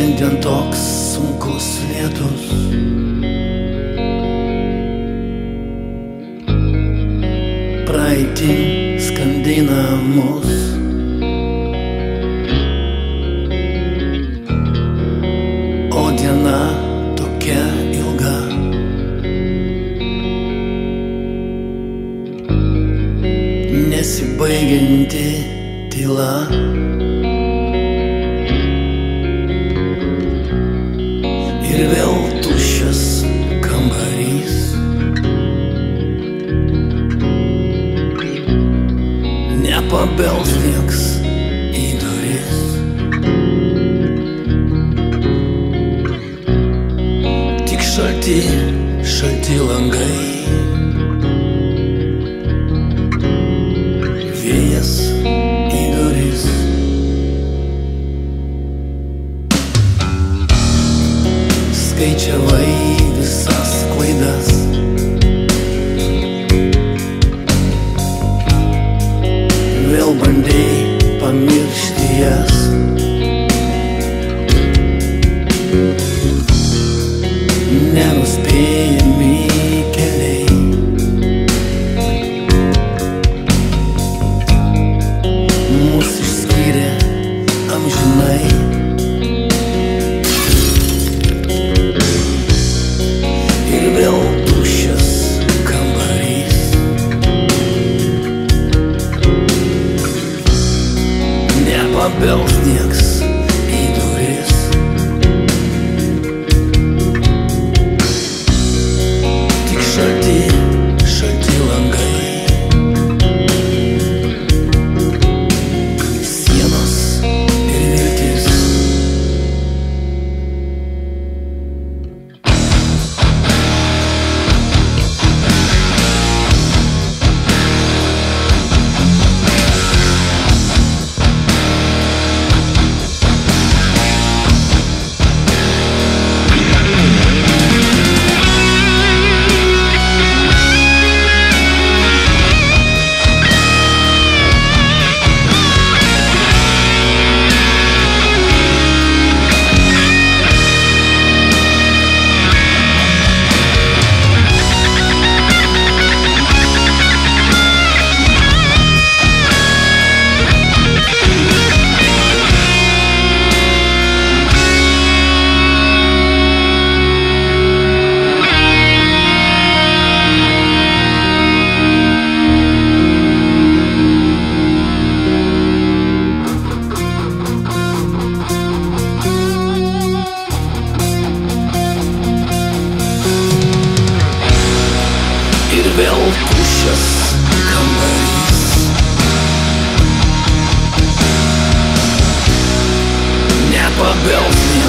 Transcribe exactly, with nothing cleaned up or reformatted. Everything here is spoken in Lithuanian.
Šiandien toks sunkus lietus, praeitį skandina mus. O diena tokia ilga, nesibaigianti tyla. Ir vėl tuščias kambarys, nepabels nieks į duris. Tik šalti, šalti langai, vėjas į duris. Skaičiavai visas klaidas, vėl bandei pamiršti jas. Nenuspėjami keliai, mus išskyrė amžinai. Ir vėl tuščias kambarys, nepabels nieks į duris. Tik šalti, šalti langai, sienos ir viltis. Ir vėl tuščias kambarys, nepabels